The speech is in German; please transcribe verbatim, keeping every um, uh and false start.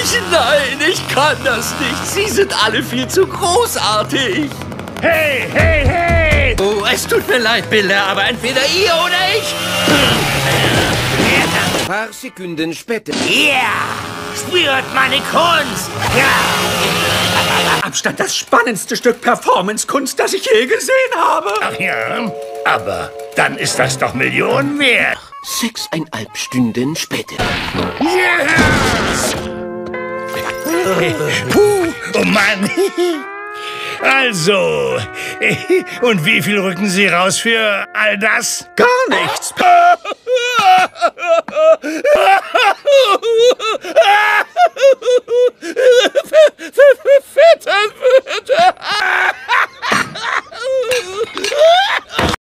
Ich, nein, ich kann das nicht. Sie sind alle viel zu großartig. Hey, hey, hey! Oh, es tut mir leid, Bilder, aber entweder ihr oder ich. Ein paar Sekunden später. Ja! Spürt meine Kunst! Ja! Abstand das spannendste Stück Performance-Kunst, das ich je gesehen habe. Ach ja, aber dann ist das doch Millionen wert. Sechseinhalb Stunden später. Ja! Puh, oh Mann! Also, und wie viel rücken Sie raus für all das? Gar nichts.